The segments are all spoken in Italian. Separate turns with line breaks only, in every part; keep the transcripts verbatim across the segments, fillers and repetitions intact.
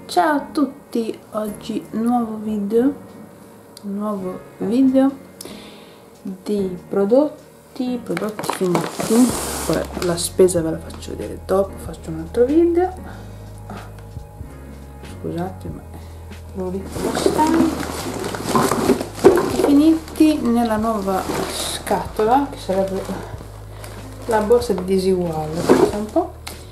Ciao a tutti, oggi nuovo video, nuovo video di prodotti, prodotti finiti. Poi la spesa ve la faccio vedere dopo, faccio un altro video. Scusate ma l'ho ripostare. Finiti nella nuova scatola, che sarebbe la borsa di disuguale. Un po'.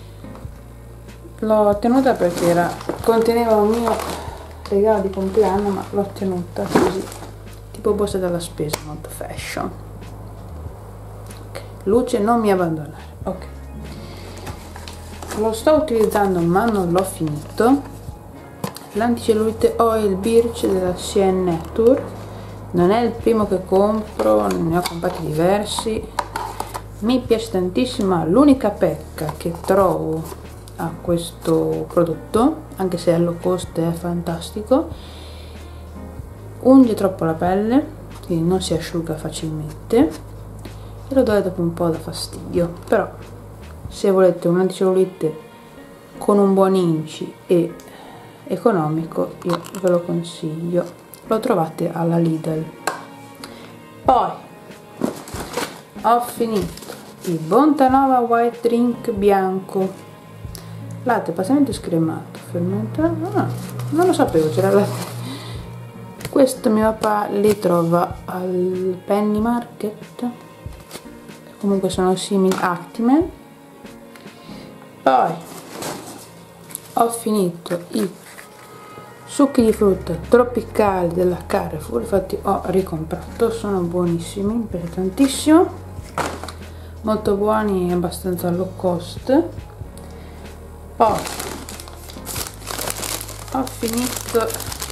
L'ho tenuta perché era, conteneva un mio regalo di compleanno, ma l'ho tenuta così, tipo borsa della spesa, molto fashion. Okay. Luce, non mi abbandonare. Ok, lo sto utilizzando ma non l'ho finito. L'anticellulite Oil Birch della C N Nature. Non è il primo che compro, ne ho comprati diversi. Mi piace tantissimo. L'unica pecca che trovo a questo prodotto, anche se è low cost, è fantastico, unge troppo la pelle, quindi non si asciuga facilmente e l'odore dopo un po' dà fastidio. Però se volete un anticellulite con un buon inci e economico, io ve lo consiglio. Lo trovate alla Lidl. Poi ho finito il Bontanova White Drink bianco, latte parzialmente scremato, fermentato. Ah, non lo sapevo, c'era latte. Questo mio papà li trova al Penny Market, comunque sono simili Actimel. Poi ho finito i succhi di frutta tropicali della Carrefour, infatti ho ricomprato, sono buonissimi, mi piace tantissimo, molto buoni e abbastanza low cost. Poi ho finito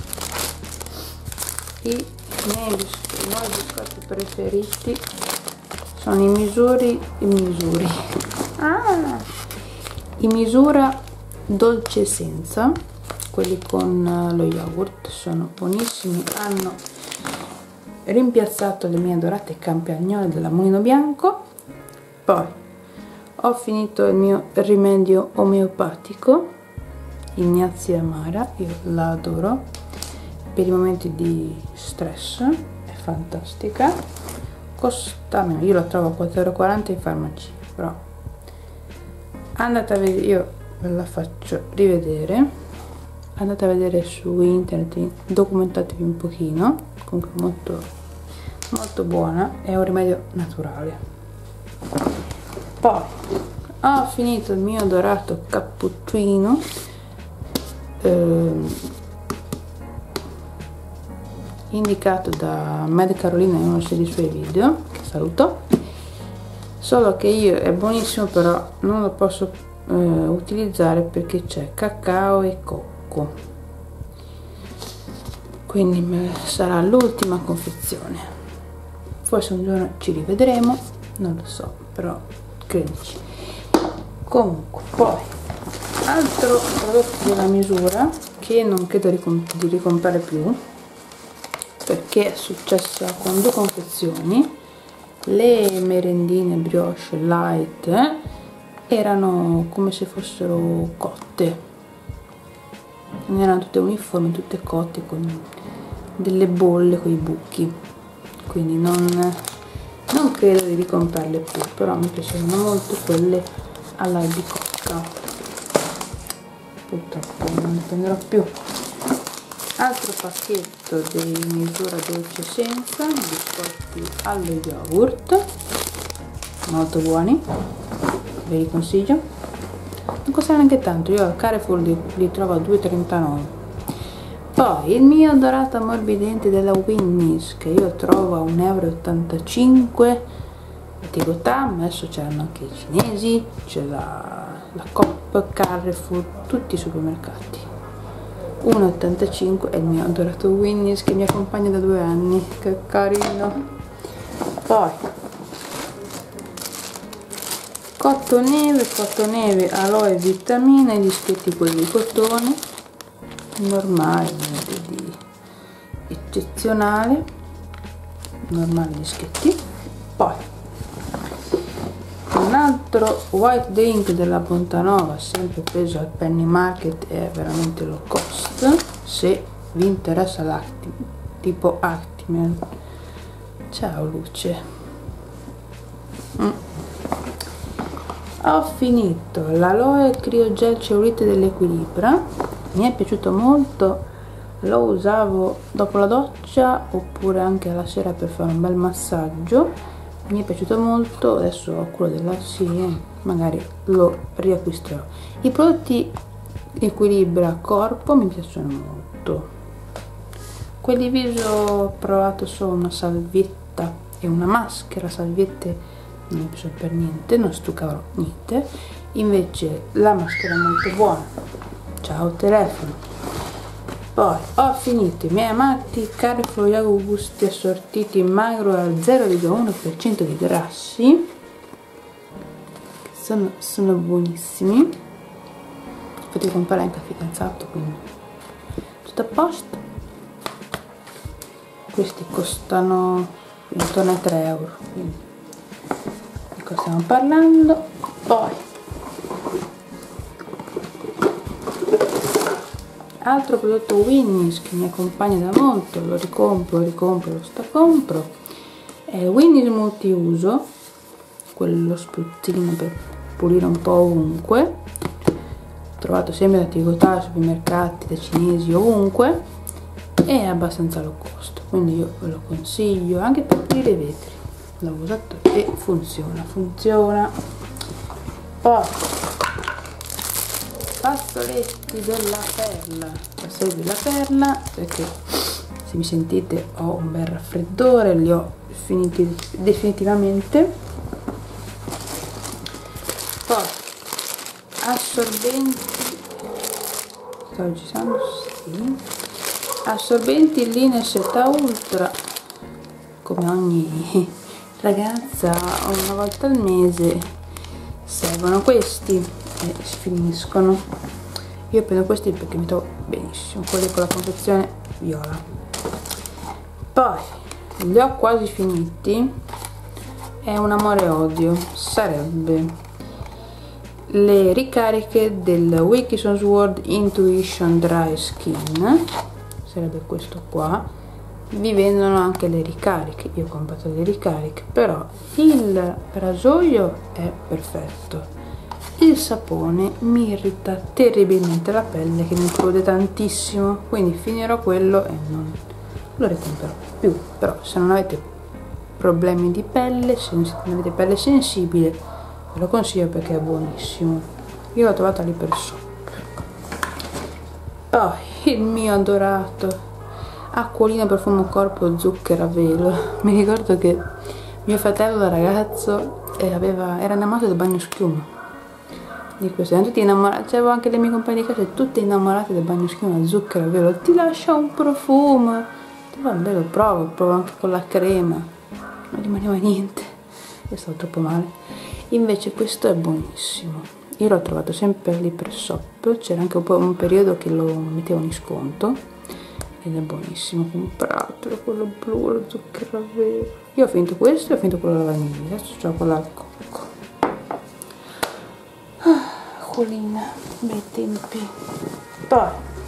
i miei biscotti, i miei biscotti preferiti, sono i misuri, i misuri, ah, i misura dolce senza, quelli con lo yogurt, sono buonissimi, hanno rimpiazzato le mie adorate campagnole della Mulino Bianco. Poi ho finito il mio rimedio omeopatico, Ignazia Amara, io la adoro per i momenti di stress, è fantastica, costa meno, io la trovo a quattro euro e quaranta in farmacia, però andate a vedere, io ve la faccio rivedere, andate a vedere su internet, documentatevi un pochino, comunque molto molto buona, è un rimedio naturale. Poi ho finito il mio dorato cappuccino, eh, indicato da Mad Carolina in uno dei suoi video, che saluto, solo che io è buonissimo però non lo posso eh, utilizzare perché c'è cacao e cocco, quindi sarà l'ultima confezione, forse un giorno ci rivedremo, non lo so, però credici. Comunque, poi altro prodotto della misura che non credo di ricomprare più perché è successo con due confezioni. Le merendine brioche light eh, erano come se fossero cotte, non erano tutte uniformi, tutte cotte con delle bolle con i buchi, quindi non non credo di ricomprarle più, però mi piacevano molto quelle all'albicocca, purtroppo non ne prenderò più. Altro pacchetto dei misura dolce senza, biscotti allo yogurt, molto buoni, ve li consiglio, non costano neanche tanto, io al Carrefour li, li trovo a due e trentanove. Poi il mio dorato ammorbidente della Winnie's, che io trovo a un euro e ottantacinque, dico tam, adesso c'erano anche i cinesi, c'è la, la Coop, Carrefour, tutti i supermercati. uno e ottantacinque è il mio dorato Winnie's che mi accompagna da due anni, che carino. Poi Cottoneve, Cottoneve aloe vitamina, i dischetti quelli di cotone normale, niente di eccezionale, normali dischetti. Poi un altro altro white drink della Bontanova, sempre preso al Penny Market, è veramente low cost se vi interessa l'acti tipo Actimel. Ciao Luce. mm. Ho finito l'aloe criogel cellulite dell'Equilibra, mi è piaciuto molto, lo usavo dopo la doccia oppure anche alla sera per fare un bel massaggio, mi è piaciuto molto. Adesso ho quello della Sien, magari lo riacquisterò. I prodotti Equilibra corpo mi piacciono molto, quelli viso ho provato solo una salvietta e una maschera. Salviette non mi piace per niente, non stuccavano niente, invece la maschera è molto buona. Ciao telefono. Poi ho finito i miei amati Carrefour Yago Gusti assortiti in magro al zero virgola uno per cento di grassi, che sono, sono buonissimi. Potete comprare anche al fidanzato, quindi tutto a posto. Questi costano intorno ai tre euro, quindi di cosa stiamo parlando. Poi altro prodotto Winnie's che mi accompagna da molto, lo ricompro, lo ricompro, lo stracompro, è Winnie's multiuso, quello spruzzino per pulire un po' ovunque, trovato sempre da Tigotà, supermercati, da cinesi, ovunque, è abbastanza low cost, quindi io ve lo consiglio anche per pulire i vetri. L'ho usato e funziona, funziona. Poi fazzoletti della Perla, fazzoletti della Perla, perché se mi sentite ho un bel raffreddore, li ho finiti definitivamente. Poi assorbenti, sto registrando, sì, assorbenti Linea Seta Ultra, come ogni ragazza una volta al mese servono questi e si finiscono. Io prendo questi perché mi trovo benissimo, quelli con la confezione viola. Poi li ho quasi finiti, è un amore e odio, sarebbe le ricariche del Wilkinson World Intuition Dry Skin, sarebbe questo qua. Vi vendono anche le ricariche, io ho comprato le ricariche, però il rasoio è perfetto, il sapone mi irrita terribilmente la pelle che mi prode tantissimo, quindi finirò quello e non lo ricomprerò più. Però se non avete problemi di pelle, se non avete pelle sensibile, ve lo consiglio perché è buonissimo. Io l'ho trovato all'Ipershop. Poi il mio adorato acquolina profumo corpo zucchero a velo. Mi ricordo che mio fratello da ragazzo aveva, era innamorato del bagno schiuma di questo, erano tutti innamorati, c'avevo anche le mie compagne di classe tutte innamorate del bagno schiuma zucchero a velo, ti lascia un profumo. Vabbè, lo provo, provo anche con la crema, non rimaneva niente, io stavo troppo male. Invece questo è buonissimo, io l'ho trovato sempre lì per Shop, c'era anche un po' un periodo che lo mettevano in sconto ed è buonissimo. Compratelo quello blu, lo zucchero a velo. Io ho finito questo e ho finito quello alla vaniglia, adesso c'ho quello al cocco. Ah, acquolina, bei tempi. Poi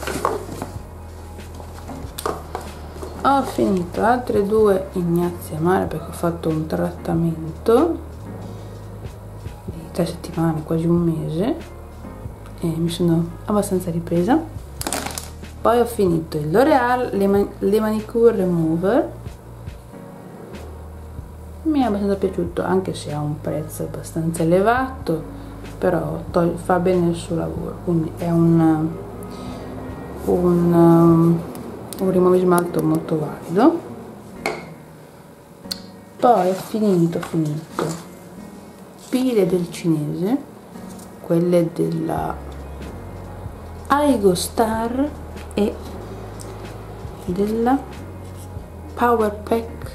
ho finito altre due Ignazzi Amare perché ho fatto un trattamento di tre settimane, quasi un mese, e mi sono abbastanza ripresa. Poi ho finito il L'Oreal le, Man le Manicure Remover, mi è abbastanza piaciuto anche se ha un prezzo abbastanza elevato, però fa bene il suo lavoro, quindi è un, un, um, un rimuovismalto molto valido. Poi ho finito, finito pile del cinese, quelle della Aigo Star e della Power Pack.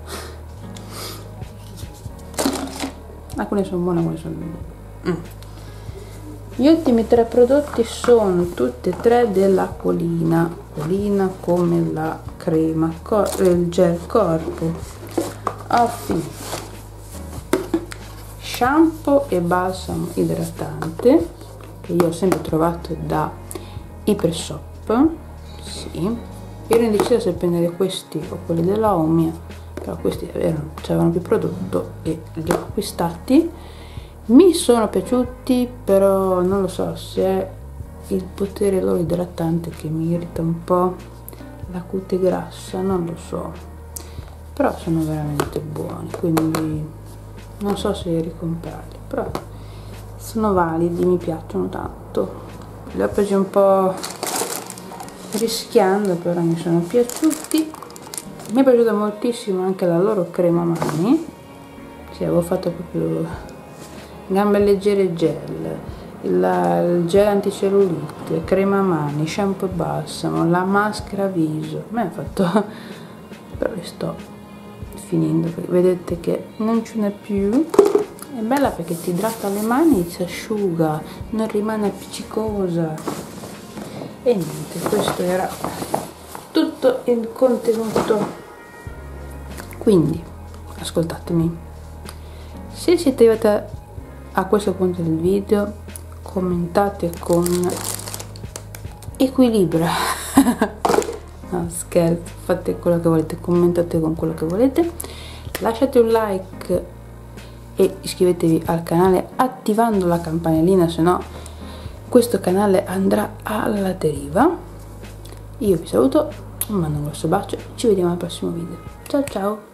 Alcune sono buone, alcune sono mm. Gli ultimi tre prodotti sono tutti e tre dell'Acquolina, Acquolina come la crema, il gel corpo. Ho finito shampoo e balsamo idratante che io ho sempre trovato da Ipershop. Sì, ero indecisa se prendere questi o quelli della Omia, però questi avevano più prodotto e li ho acquistati. Mi sono piaciuti, però non lo so se è il potere loro idratante che mi irrita un po' la cute grassa, non lo so, però sono veramente buoni, quindi non so se ricomprarli, però sono validi, mi piacciono tanto. Li ho presi un po' rischiando, però mi sono piaciuti. Mi è piaciuta moltissimo anche la loro crema mani, sì, avevo fatto proprio gambe leggere gel, il, il gel anticellulite, crema mani, shampoo e balsamo, la maschera viso. A me ha fatto, però li sto finendo perché vedete che non ce n'è più. È bella perché ti idrata le mani, si asciuga, non rimane appiccicosa. E niente, questo era tutto il contenuto. Quindi ascoltatemi, se siete arrivati a questo punto del video, commentate con equilibrio. No, scherzo, fate quello che volete, commentate con quello che volete, lasciate un like e iscrivetevi al canale attivando la campanellina, se no questo canale andrà alla deriva. Io vi saluto, vi mando un grosso bacio, ci vediamo al prossimo video. Ciao ciao!